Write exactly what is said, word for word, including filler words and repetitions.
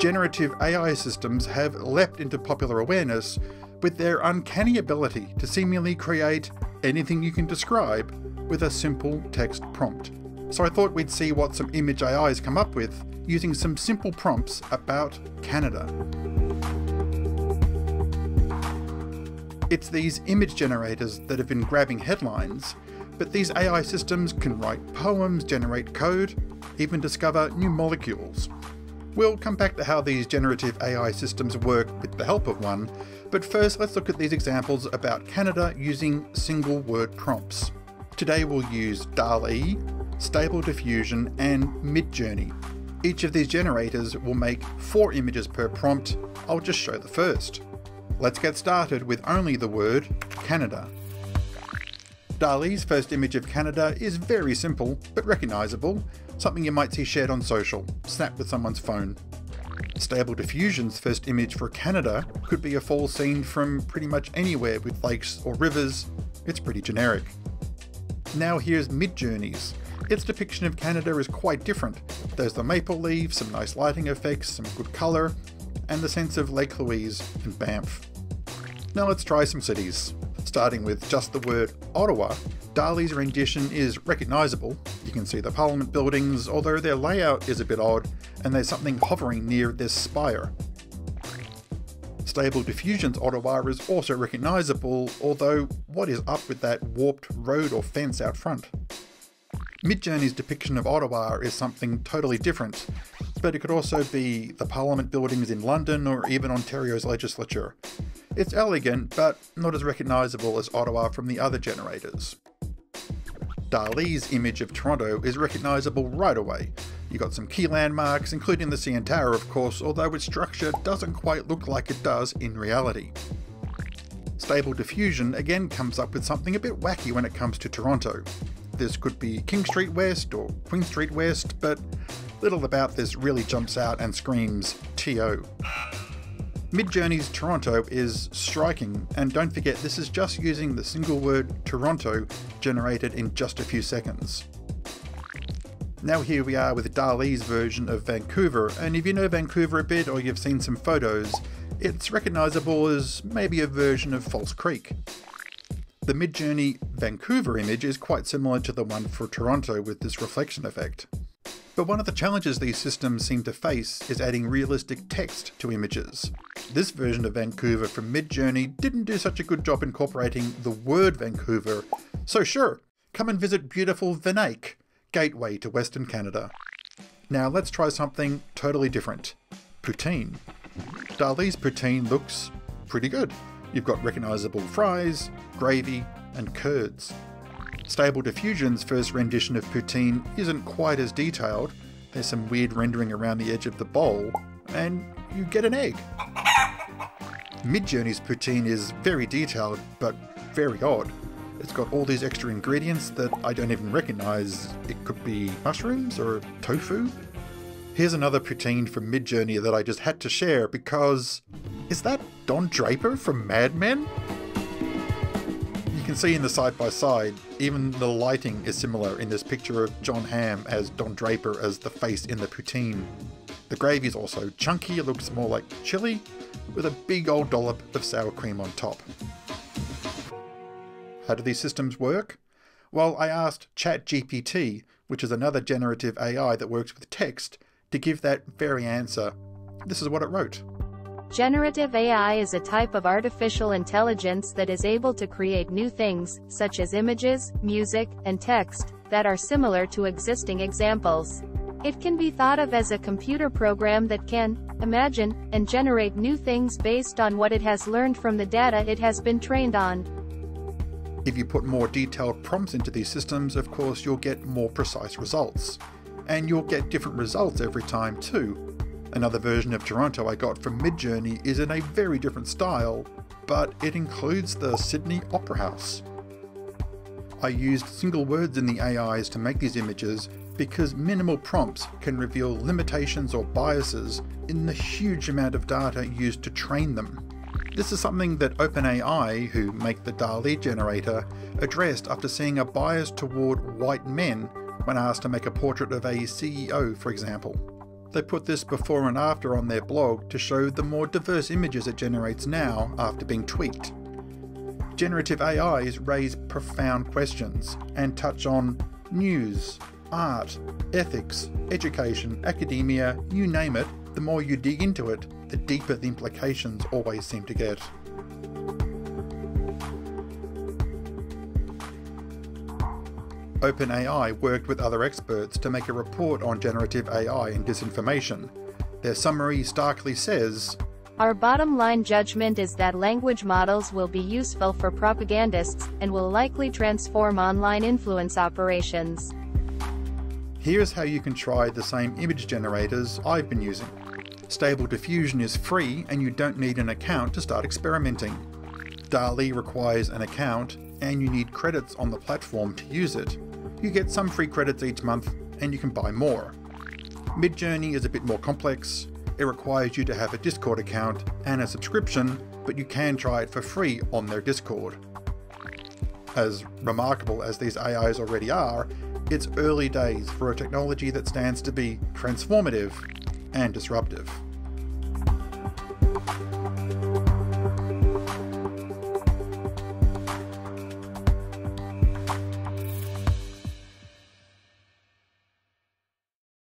generative A I systems have leapt into popular awareness with their uncanny ability to seemingly create anything you can describe with a simple text prompt. So I thought we'd see what some image A Is come up with using some simple prompts about Canada. It's these image generators that have been grabbing headlines, but these A I systems can write poems, generate code, even discover new molecules. We'll come back to how these generative A I systems work with the help of one, but first let's look at these examples about Canada using single word prompts. Today we'll use dall-e, Stable Diffusion and Midjourney. Each of these generators will make four images per prompt. I'll just show the first. Let's get started with only the word Canada. dall-e's first image of Canada is very simple, but recognisable, something you might see shared on social, snapped with someone's phone. Stable Diffusion's first image for Canada could be a fall scene from pretty much anywhere with lakes or rivers. It's pretty generic. Now here's Midjourney's. Its depiction of Canada is quite different. There's the maple leaves, some nice lighting effects, some good colour, and the sense of Lake Louise and Banff. Now let's try some cities. Starting with just the word Ottawa, dall-e's rendition is recognisable. You can see the Parliament buildings, although their layout is a bit odd, and there's something hovering near this spire. Stable Diffusion's Ottawa is also recognisable, although what is up with that warped road or fence out front? Midjourney's depiction of Ottawa is something totally different, but it could also be the Parliament buildings in London or even Ontario's legislature. It's elegant, but not as recognisable as Ottawa from the other generators. dall-e's image of Toronto is recognisable right away. You got some key landmarks, including the C N Tower of course, although its structure doesn't quite look like it does in reality. Stable Diffusion again comes up with something a bit wacky when it comes to Toronto. This could be King Street West or Queen Street West, but little about this really jumps out and screams T O. Midjourney's Toronto is striking, and don't forget this is just using the single word Toronto generated in just a few seconds. Now here we are with dall-e's version of Vancouver, and if you know Vancouver a bit or you've seen some photos, it's recognisable as maybe a version of False Creek. The Midjourney Vancouver image is quite similar to the one for Toronto with this reflection effect. But one of the challenges these systems seem to face is adding realistic text to images. This version of Vancouver from Midjourney didn't do such a good job incorporating the word Vancouver, so sure, come and visit beautiful Vanaque, gateway to Western Canada. Now let's try something totally different. Poutine. dall-e's Poutine looks pretty good. You've got recognisable fries, gravy, and curds. Stable Diffusion's first rendition of poutine isn't quite as detailed. There's some weird rendering around the edge of the bowl, and you get an egg. Midjourney's poutine is very detailed, but very odd. It's got all these extra ingredients that I don't even recognise. It could be mushrooms or tofu. Here's another poutine from Midjourney that I just had to share because... is that Don Draper from Mad Men? You can see in the side-by-side, even the lighting is similar in this picture of John Hamm as Don Draper as the face in the poutine. The gravy is also chunky, it looks more like chili, with a big old dollop of sour cream on top. How do these systems work? Well, I asked ChatGPT, which is another generative A I that works with text, to give that very answer. This is what it wrote. Generative A I is a type of artificial intelligence that is able to create new things, such as images, music, and text, that are similar to existing examples. It can be thought of as a computer program that can imagine and generate new things based on what it has learned from the data it has been trained on. If you put more detailed prompts into these systems, of course you'll get more precise results. And you'll get different results every time too. Another version of Toronto I got from Midjourney is in a very different style, but it includes the Sydney Opera House. I used single words in the A Is to make these images because minimal prompts can reveal limitations or biases in the huge amount of data used to train them. This is something that OpenAI, who make the dall-e generator, addressed after seeing a bias toward white men when asked to make a portrait of a C E O, for example. They put this before and after on their blog to show the more diverse images it generates now after being tweaked. Generative A Is raise profound questions and touch on news, art, ethics, education, academia, you name it. The more you dig into it, the deeper the implications always seem to get. OpenAI worked with other experts to make a report on generative A I and disinformation. Their summary starkly says, "Our bottom line judgment is that language models will be useful for propagandists, and will likely transform online influence operations." Here's how you can try the same image generators I've been using. Stable Diffusion is free and you don't need an account to start experimenting. dall-e requires an account and you need credits on the platform to use it. You get some free credits each month and you can buy more. Midjourney is a bit more complex. It requires you to have a Discord account and a subscription, but you can try it for free on their Discord. As remarkable as these A Is already are, it's early days for a technology that stands to be transformative and disruptive.